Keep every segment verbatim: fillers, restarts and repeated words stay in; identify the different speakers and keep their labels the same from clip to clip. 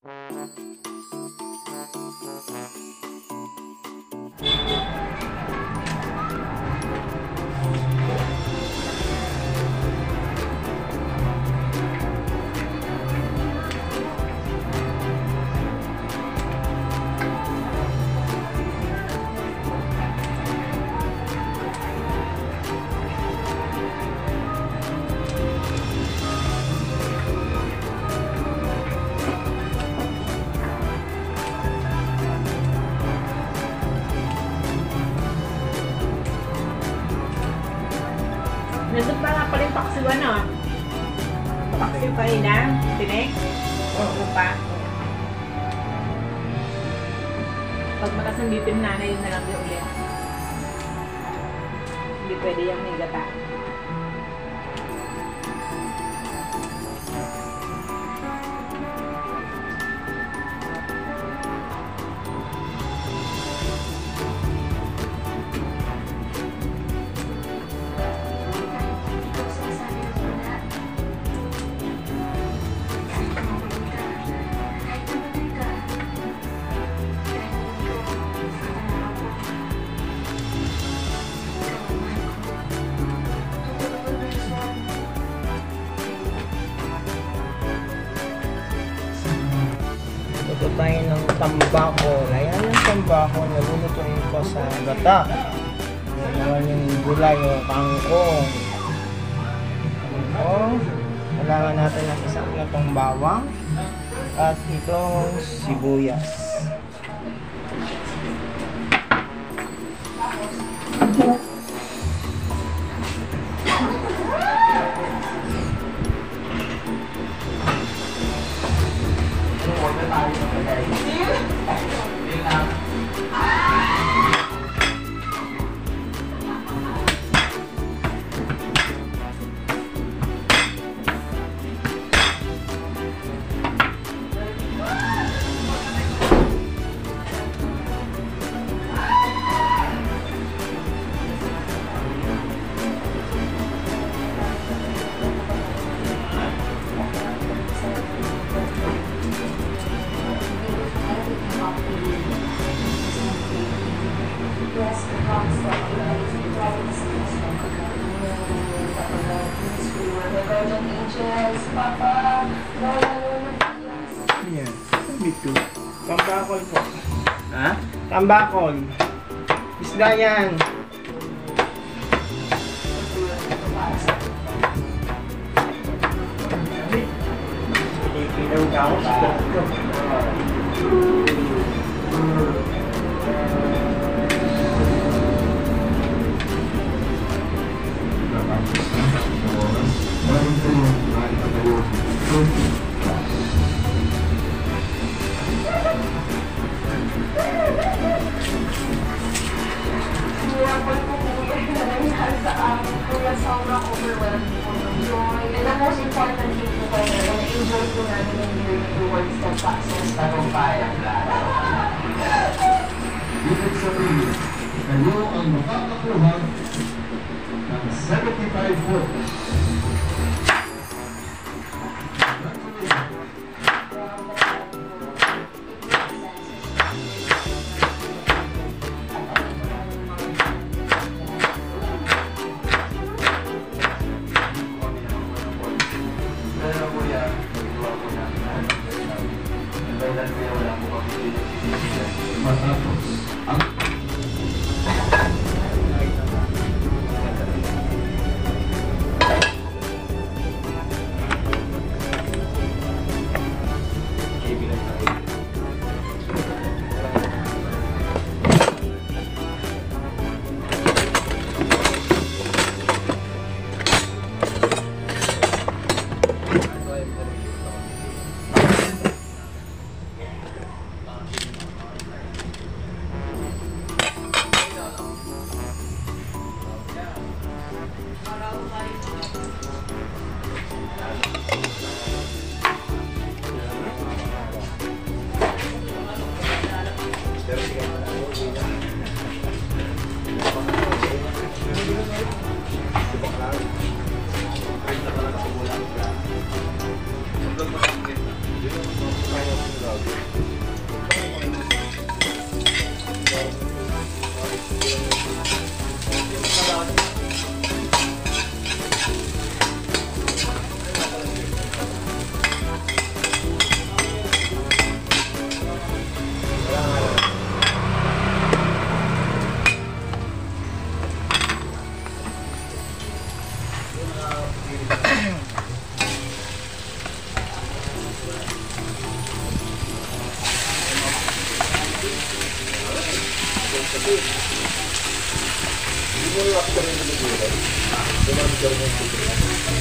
Speaker 1: Nandun pa nga pala yung paksiwan, no? Paksiw pa rin, ha? Tinek? Oo pa. Pag matas ng dito yung nanay, yun na lang yung ulit. Hindi pwede yung nigata.
Speaker 2: Ito tayo ng tambakol. Ayan yung tambakol. Nalulutuin ko sa gata. Ayan naman yung gulay o kangkong. Kangkong. Kailangan natin ng isang platong bawang. At itong sibuyas. Ayan, dito. Tambakol po. Ha? Tambakol. Isda yan. Pilipilaw ka ako sa doktor.
Speaker 3: Kuya, sobrang overwhelmed po ng joy. And the most important thing po kayo, na-enjoy po namin yung year towards the success na rumpayang lahat.
Speaker 4: Ibig sabihin, kayo ang makakakuha ng seventy-five votes. Matapos ang
Speaker 5: Kasi, hindi mo yung after yung nilagay. Dumami ka rin yung nilagay.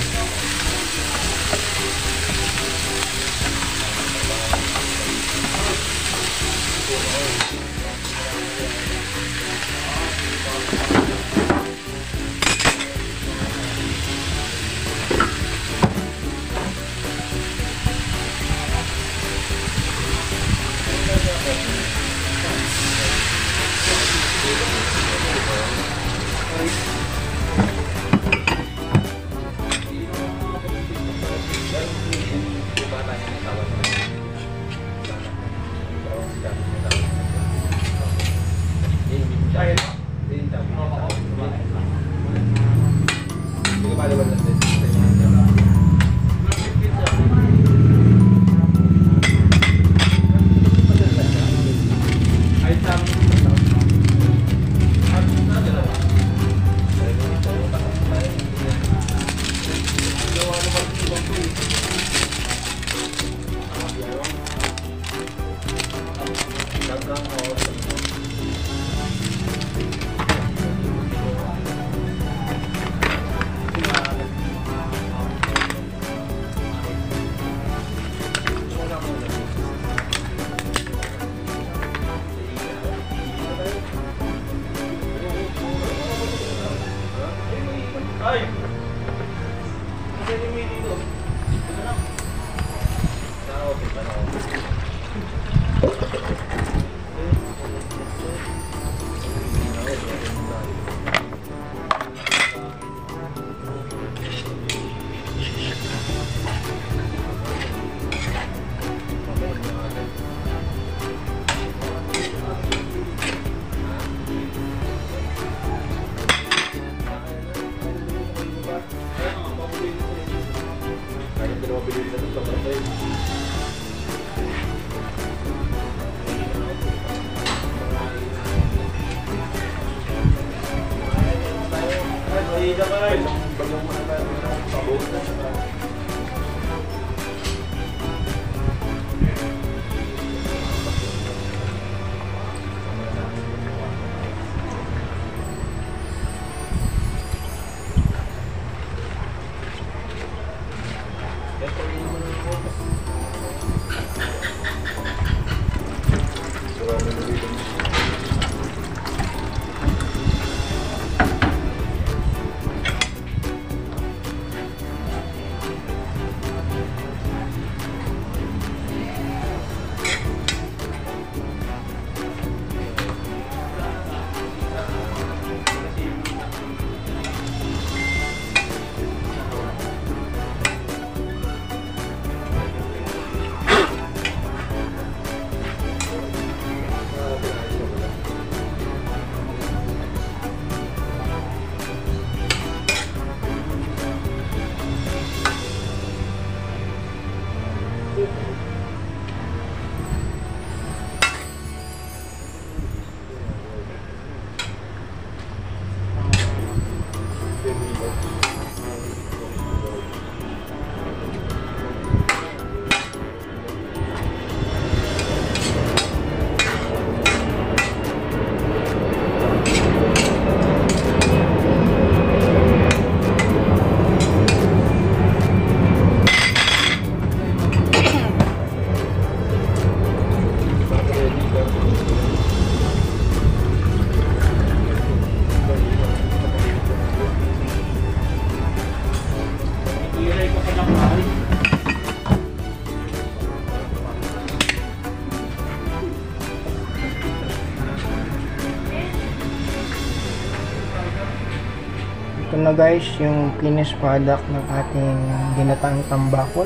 Speaker 2: Ito na guys yung finished product ng ating ginataang tambakol.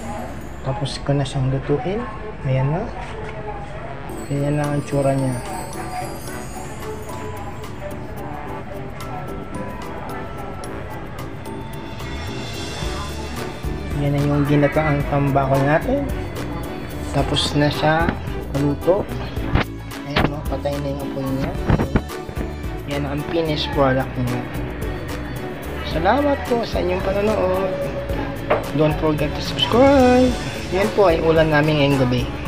Speaker 2: Tapos ko na siyang lutuin. Ayan na. Ayan na ang tsura niya. Yan na yung ginataang tambakol natin. Tapos na siya maluto. Ayan o, patay na yung apoy niya. Yan ang finished product niya. Salamat po sa inyong panonood. Don't forget to subscribe. Yan po ay ulam namin ngayong gabi.